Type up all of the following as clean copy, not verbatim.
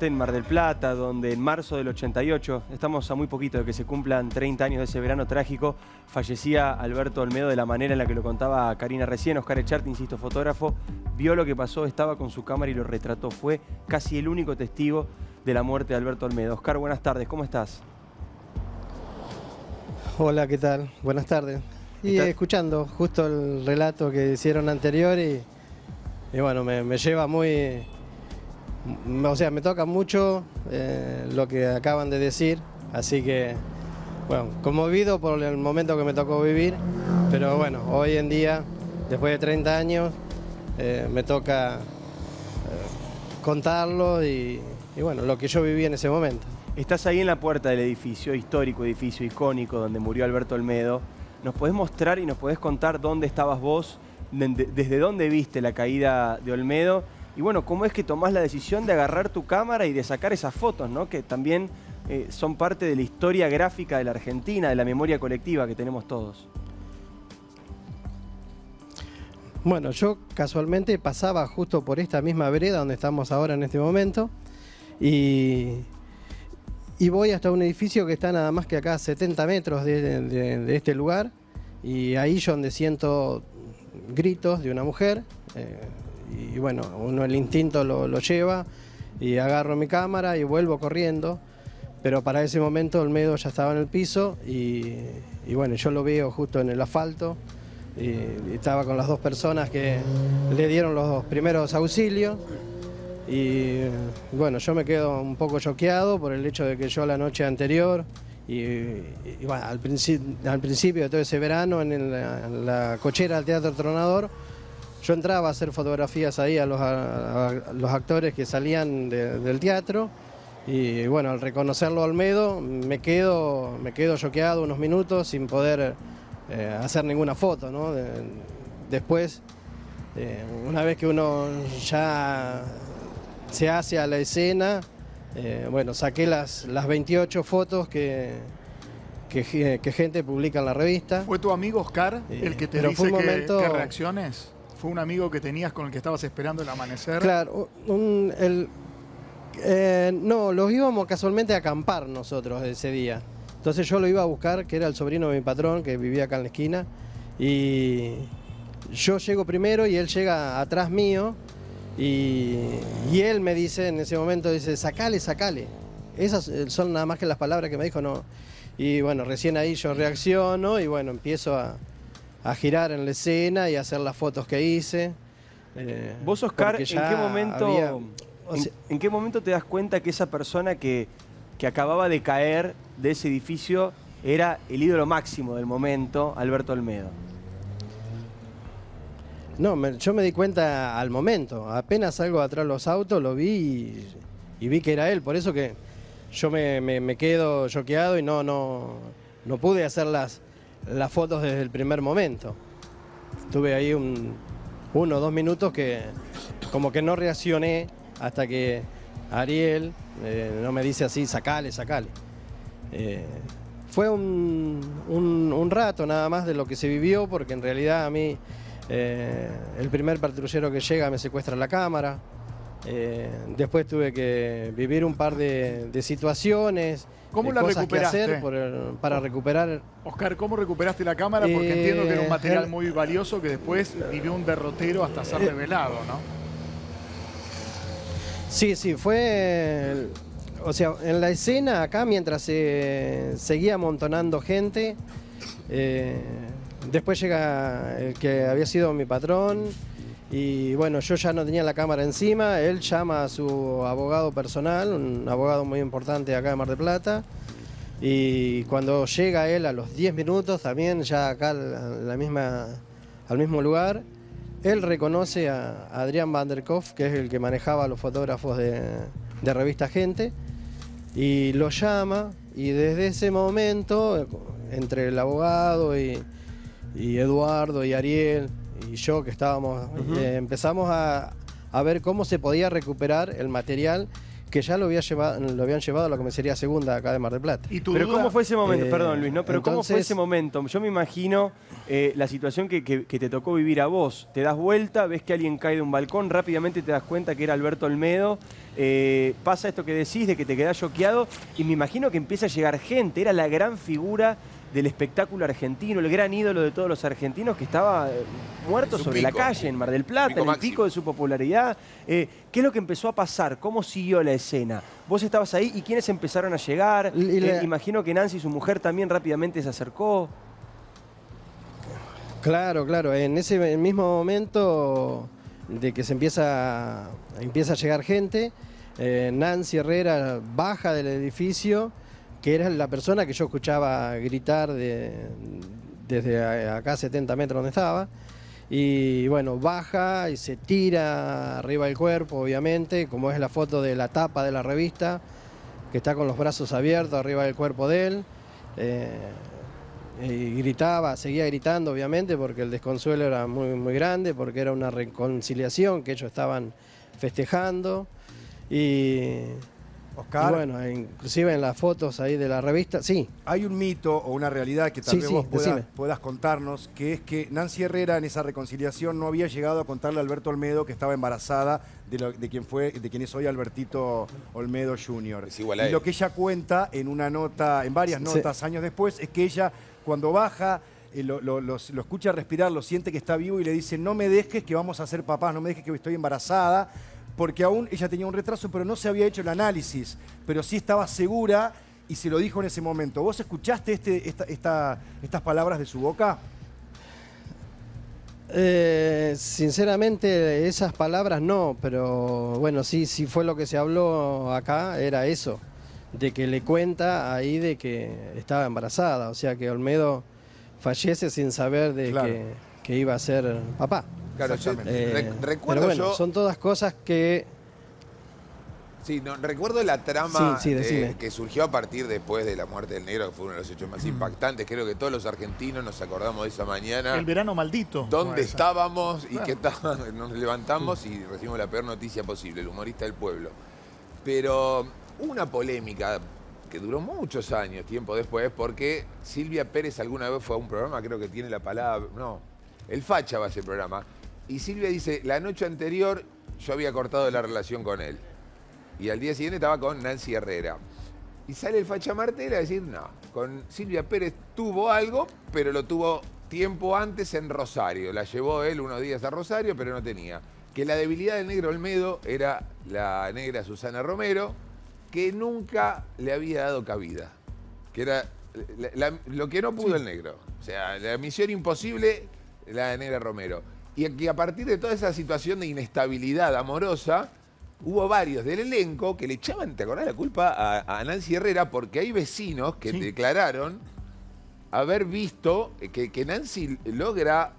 en Mar del Plata, donde en marzo del 88, estamos a muy poquito de que se cumplan 30 años de ese verano trágico, fallecía Alberto Olmedo de la manera en la que lo contaba Karina recién. Oscar Echarte, insisto, fotógrafo, vio lo que pasó, estaba con su cámara y lo retrató. Fue casi el único testigo de la muerte de Alberto Olmedo. Oscar, buenas tardes, ¿cómo estás? Hola, ¿qué tal? Buenas tardes. Y escuchando justo el relato que hicieron anterior y bueno, me lleva muy... O sea, me toca mucho lo que acaban de decir, así que, bueno, conmovido por el momento que me tocó vivir, pero bueno, hoy en día, después de 30 años, me toca contarlo y bueno, lo que yo viví en ese momento. Estás ahí en la puerta del edificio histórico, edificio icónico donde murió Alberto Olmedo. ¿Nos podés mostrar y nos podés contar dónde estabas vos, desde dónde viste la caída de Olmedo? Y bueno, ¿cómo es que tomás la decisión de agarrar tu cámara y de sacar esas fotos, ¿no? Que también son parte de la historia gráfica de la Argentina, de la memoria colectiva que tenemos todos? Bueno, yo casualmente pasaba justo por esta misma vereda donde estamos ahora en este momento y voy hasta un edificio que está nada más que acá a 70 metros de este lugar, y ahí yo donde siento gritos de una mujer. Y bueno, uno el instinto lo lleva y agarro mi cámara y vuelvo corriendo, pero para ese momento Olmedo ya estaba en el piso y bueno, yo lo veo justo en el asfalto y estaba con las dos personas que le dieron los primeros auxilios y bueno, yo me quedo un poco choqueado por el hecho de que yo la noche anterior y bueno, al principio de todo ese verano en la cochera del Teatro Tronador, yo entraba a hacer fotografías ahí a los actores que salían del teatro y bueno, al reconocerlo a Olmedo me quedo choqueado unos minutos sin poder hacer ninguna foto, ¿no? Después, una vez que uno ya se hace a la escena, bueno, saqué las 28 fotos que gente publica en la revista. ¿Fue tu amigo Oscar el que te dice que reacciones? ¿Fue un amigo que tenías con el que estabas esperando el amanecer? Claro, no, los íbamos casualmente a acampar nosotros ese día. Entonces yo lo iba a buscar, que era el sobrino de mi patrón, que vivía acá en la esquina. Y yo llego primero y él llega atrás mío. Y él me dice, en ese momento, dice, sacale, sacale. Esas son nada más que las palabras que me dijo, no. Y bueno, recién ahí yo reacciono y bueno, empiezo a girar en la escena y a hacer las fotos que hice. Vos, Oscar, ¿en qué momento te das cuenta que esa persona que acababa de caer de ese edificio era el ídolo máximo del momento, Alberto Olmedo? No, yo me di cuenta al momento. Apenas salgo atrás de los autos, lo vi y vi que era él. Por eso que yo me quedo choqueado y no pude hacer las fotos desde el primer momento. Tuve ahí 1 o 2 minutos que como que no reaccioné hasta que Ariel no me dice así, sacale, sacale. Fue un rato nada más de lo que se vivió, porque en realidad a mí el primer patrullero que llega me secuestra la cámara. Después tuve que vivir un par de situaciones. ¿Cómo la recuperaste? Que hacer para recuperar. Oscar, ¿cómo recuperaste la cámara? Porque entiendo que era un material muy valioso que después vivió un derrotero hasta ser revelado, ¿no? Sí, fue... O sea, en la escena acá, mientras se seguía amontonando gente, después llega el que había sido mi patrón. Y bueno, yo ya no tenía la cámara encima, él llama a su abogado personal, un abogado muy importante acá de Mar del Plata, y cuando llega él a los 10 minutos, también ya acá al mismo lugar, él reconoce a Adrián Van der Kolff, que es el que manejaba a los fotógrafos de revista Gente, y lo llama, y desde ese momento, entre el abogado y Eduardo y Ariel, y yo que estábamos, empezamos a ver cómo se podía recuperar el material que ya lo habían llevado a la comisaría segunda acá de Mar del Plata. Pero ¿cómo fue ese momento? Perdón, Luis, ¿no? Pero entonces, ¿cómo fue ese momento? Yo me imagino la situación que te tocó vivir a vos. Te das vuelta, ves que alguien cae de un balcón, rápidamente te das cuenta que era Alberto Olmedo. Pasa esto que decís, de que te quedás choqueado, y me imagino que empieza a llegar gente. Era la gran figura del espectáculo argentino, el gran ídolo de todos los argentinos, que estaba muerto sobre la calle en Mar del Plata, en el pico de su popularidad. ¿Qué es lo que empezó a pasar? ¿Cómo siguió la escena? Vos estabas ahí, ¿y quiénes empezaron a llegar? Imagino que Nancy, su mujer, también rápidamente se acercó. Claro, claro. En ese mismo momento de que se empieza a llegar gente, Nancy Herrera baja del edificio, que era la persona que yo escuchaba gritar desde acá 70 metros donde estaba. Y bueno, baja y se tira arriba del cuerpo, obviamente, como es la foto de la tapa de la revista, que está con los brazos abiertos arriba del cuerpo de él. Y gritaba, seguía gritando, obviamente, porque el desconsuelo era muy, muy grande, porque era una reconciliación que ellos estaban festejando. Oscar, y bueno, inclusive en las fotos ahí de la revista, sí. Hay un mito o una realidad que tal vez vos decime. puedas contarnos, que es que Nancy Herrera en esa reconciliación no había llegado a contarle a Alberto Olmedo que estaba embarazada de quien es hoy Albertito Olmedo Jr. Es igual a él. Y lo que ella cuenta en una nota, en varias notas años después, es que ella cuando baja lo escucha respirar, lo siente que está vivo y le dice: no me dejes que vamos a ser papás, no me dejes que estoy embarazada. Porque aún ella tenía un retraso, pero no se había hecho el análisis, pero sí estaba segura y se lo dijo en ese momento. ¿Vos escuchaste estas palabras de su boca? Sinceramente, esas palabras no, pero bueno, sí fue lo que se habló acá, era eso, de que le cuenta ahí de que estaba embarazada, o sea que Olmedo fallece sin saber de que iba a ser papá. Claro, recuerdo pero bueno, son todas cosas que... Sí, no, recuerdo la trama decime. Que surgió a partir después de la muerte del negro, que fue uno de los hechos más impactantes. Creo que todos los argentinos nos acordamos de esa mañana. El verano maldito. ¿Dónde estábamos y qué tal? Nos levantamos y recibimos la peor noticia posible, el humorista del pueblo. Pero hubo una polémica que duró muchos años, tiempo después, porque Silvia Pérez alguna vez fue a un programa, creo que tiene la palabra... No, El Facha va a ese programa. Y Silvia dice: la noche anterior yo había cortado la relación con él. Y al día siguiente estaba con Nancy Herrera. Y sale el Facha Martel a decir: no, con Silvia Pérez tuvo algo, pero lo tuvo tiempo antes en Rosario. La llevó él unos días a Rosario, pero no tenía. Que la debilidad del negro Olmedo era la negra Susana Romero, que nunca le había dado cabida. Que era lo que no pudo el negro. O sea, la misión imposible, la negra Romero. Y que a partir de toda esa situación de inestabilidad amorosa, hubo varios del elenco que le echaban, ¿te acordás, la culpa a Nancy Herrera? Porque hay vecinos que declararon haber visto que Nancy logra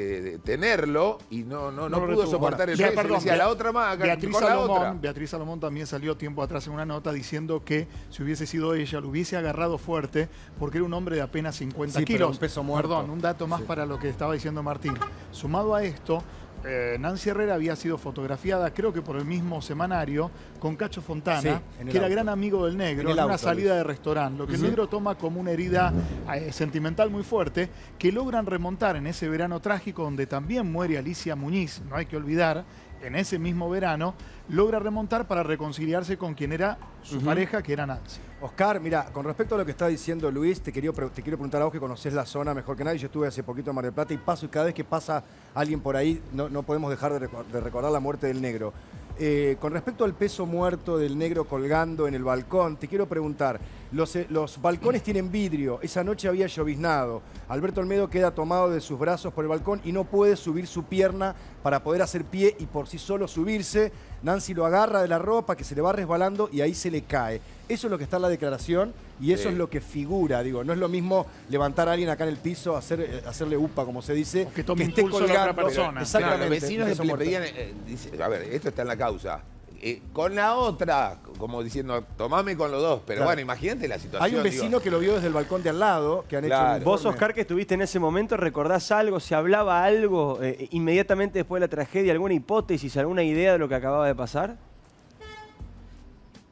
tenerlo y no pudo soportar el peso. Perdón, decía, la otra más, Beatriz Salomón también salió tiempo atrás en una nota diciendo que si hubiese sido ella, lo hubiese agarrado fuerte porque era un hombre de apenas 50 kilos. Un peso muerto. Perdón, un dato más para lo que estaba diciendo Martín. Sumado a esto, Nancy Herrera había sido fotografiada, creo que por el mismo semanario, con Cacho Fontana, que era gran amigo del negro, en una salida de restaurante. Lo que el negro toma como una herida sentimental muy fuerte, que logran remontar en ese verano trágico donde también muere Alicia Muñiz, no hay que olvidar, en ese mismo verano, logra remontar para reconciliarse con quien era su pareja, que era Nancy. Oscar, mira, con respecto a lo que está diciendo Luis, te quiero preguntar a vos que conocés la zona mejor que nadie. Yo estuve hace poquito en Mar del Plata y paso, y cada vez que pasa alguien por ahí, no podemos dejar de recordar la muerte del negro. Con respecto al peso muerto del negro colgando en el balcón, te quiero preguntar, los balcones tienen vidrio, esa noche había lloviznado, Alberto Olmedo queda tomado de sus brazos por el balcón y no puede subir su pierna para poder hacer pie y por sí solo subirse. Nancy lo agarra de la ropa, que se le va resbalando y ahí se le cae. Eso es lo que está en la declaración y eso es lo que figura, digo, no es lo mismo levantar a alguien acá en el piso, hacerle upa, como se dice, que tome esté impulso colgando. la otra persona. Exactamente. Claro, los vecinos le pedían, dice, a ver, esto está en la causa. Con la otra, como diciendo, tomame con los dos. Pero bueno, imagínate la situación. Hay un vecino que lo vio desde el balcón de al lado, que han hecho un Vos, Oscar, que estuviste en ese momento, ¿recordás algo? ¿Se hablaba algo inmediatamente después de la tragedia? ¿Alguna hipótesis, alguna idea de lo que acababa de pasar?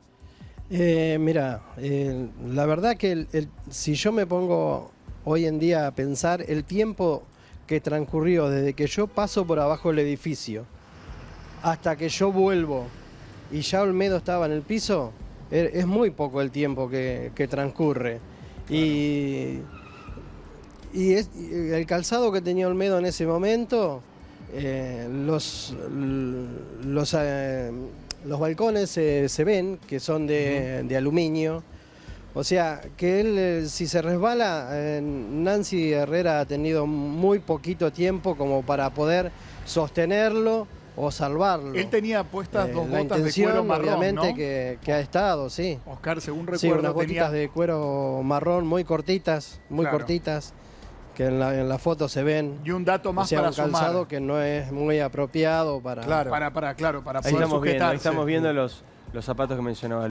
Mira, la verdad que si yo me pongo hoy en día a pensar el tiempo que transcurrió desde que yo paso por abajo del edificio hasta que yo vuelvo y ya Olmedo estaba en el piso, es muy poco el tiempo que transcurre. Claro. Y el calzado que tenía Olmedo en ese momento, los balcones se ven, que son de aluminio. O sea, que él, si se resbala, Nancy Herrera ha tenido muy poquito tiempo como para poder sostenerlo o salvarlo. Él tenía puestas dos la botas de cuero marrón, obviamente, ¿no? que ha estado, sí. Oscar, según recuerdo, sí, unas botitas tenía... de cuero marrón muy cortitas, Claro. que en la foto se ven. Y un dato más, o sea, para un calzado sumar. que no es muy apropiado para... Claro. Para Ahí poder estamos viendo, sujetarse. los zapatos que mencionaba